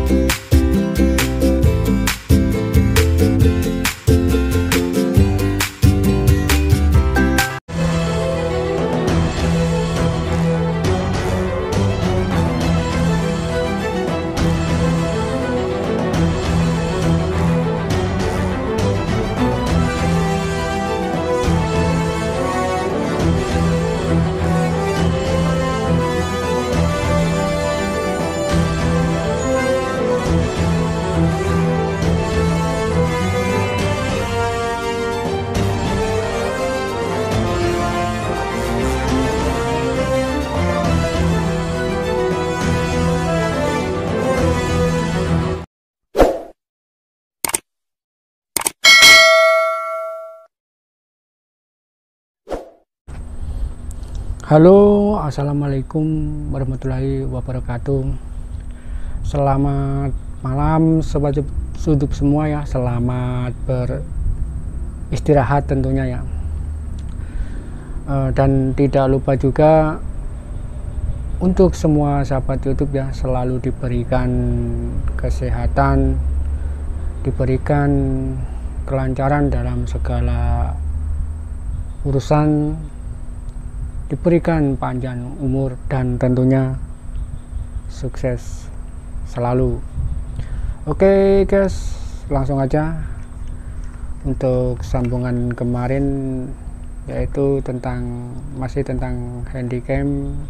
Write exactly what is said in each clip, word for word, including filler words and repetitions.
Halo, assalamualaikum warahmatullahi wabarakatuh. Selamat malam sobat sudut semua ya. Selamat beristirahat tentunya ya. E, dan tidak lupa juga untuk semua sahabat YouTube ya, selalu diberikan kesehatan, diberikan kelancaran dalam segala urusan, diberikan panjang umur, dan tentunya sukses selalu. Oke guys, langsung aja untuk sambungan kemarin, yaitu tentang masih tentang handycam.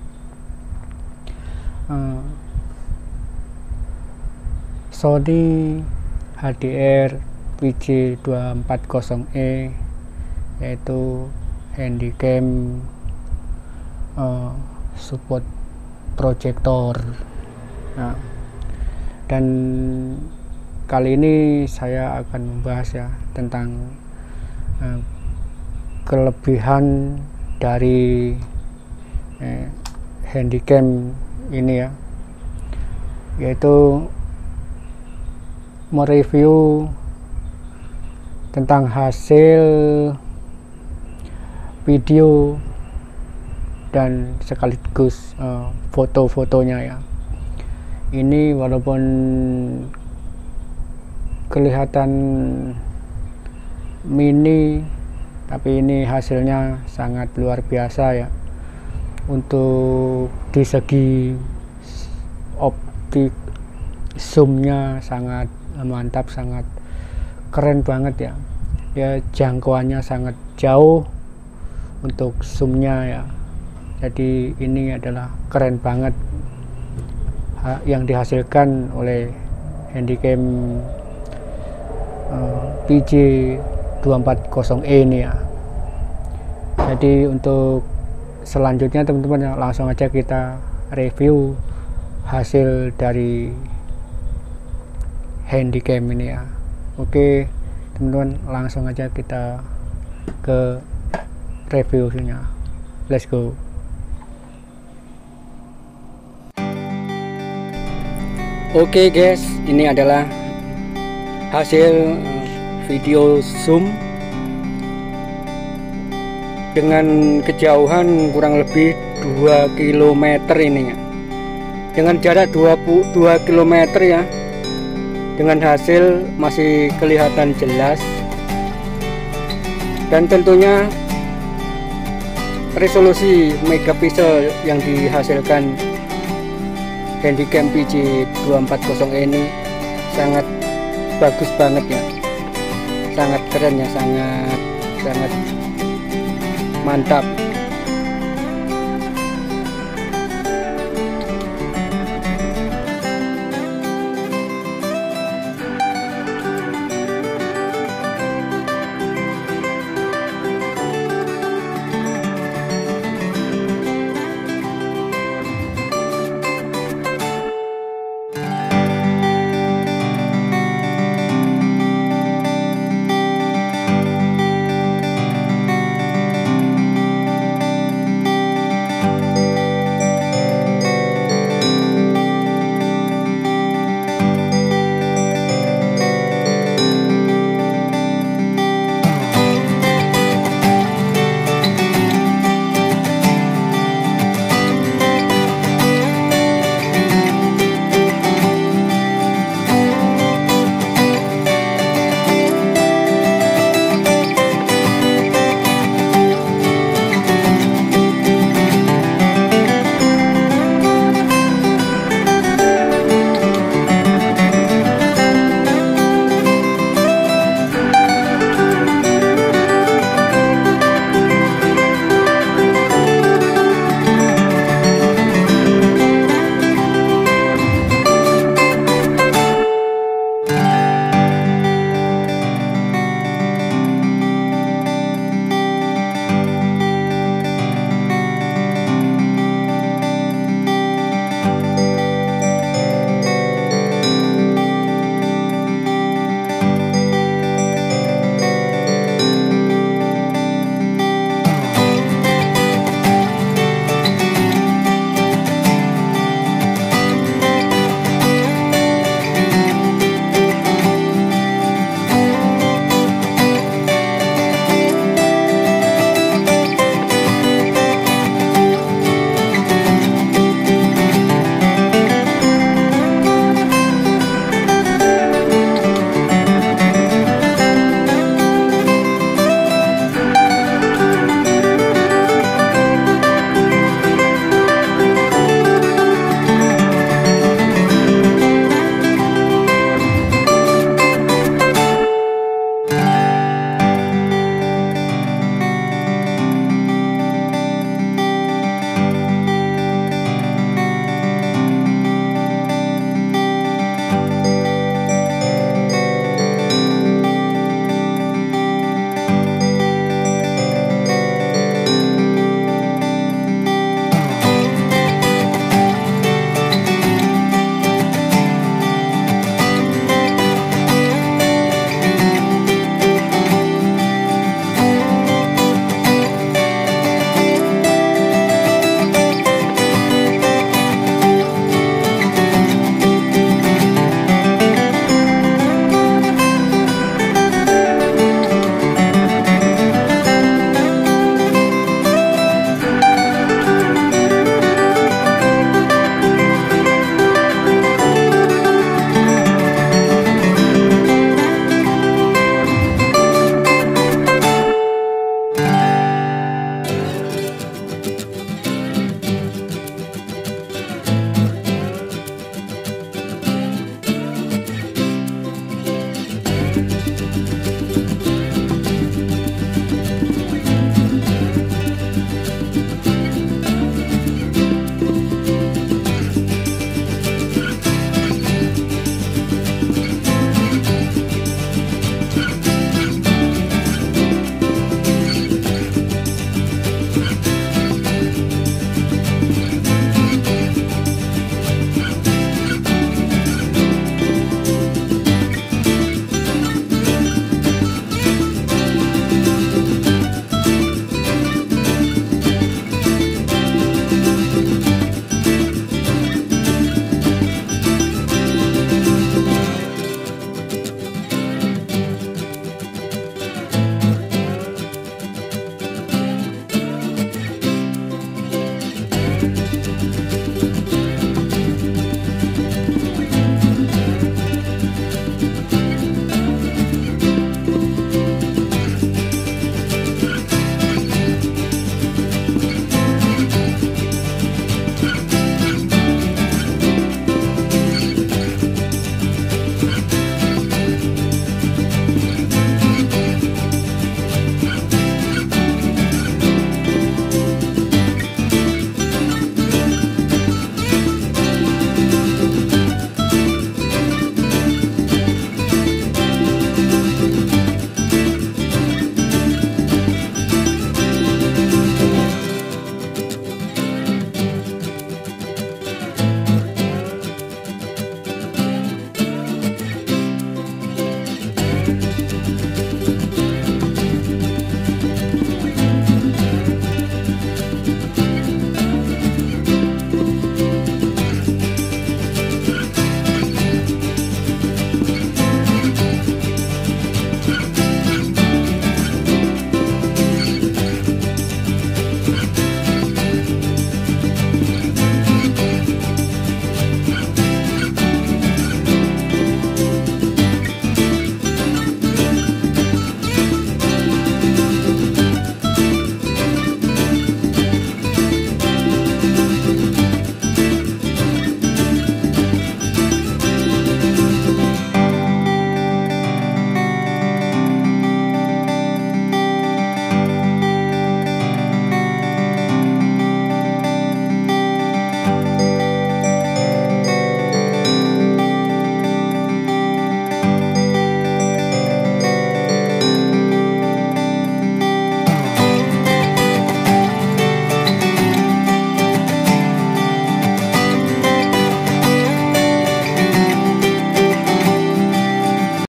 uh, Sony H D R V J dua empat nol E, yaitu handycam Uh, support proyektor. Nah, dan kali ini saya akan membahas ya tentang uh, kelebihan dari eh, handycam ini ya, yaitu mereview tentang hasil video dan sekaligus uh, foto-fotonya ya. Ini walaupun kelihatan mini, tapi ini hasilnya sangat luar biasa ya. Untuk di segi optik zoomnya sangat mantap, sangat keren banget ya. Ya, jangkauannya sangat jauh untuk zoomnya ya. Jadi ini adalah keren banget yang dihasilkan oleh handycam uh, V J dua empat nol E ini ya. Jadi untuk selanjutnya teman-teman, langsung aja kita review hasil dari handycam ini ya. Oke teman-teman, langsung aja kita ke reviewnya. Let's go. Oke guys, ini adalah hasil video zoom dengan kejauhan kurang lebih dua kilometer ini ya. Dengan jarak dua puluh dua kilometer ya. Dengan hasil masih kelihatan jelas. Dan tentunya resolusi megapiksel yang dihasilkan handycam V J dua empat nol E ini sangat bagus banget ya, sangat keren ya, sangat sangat mantap.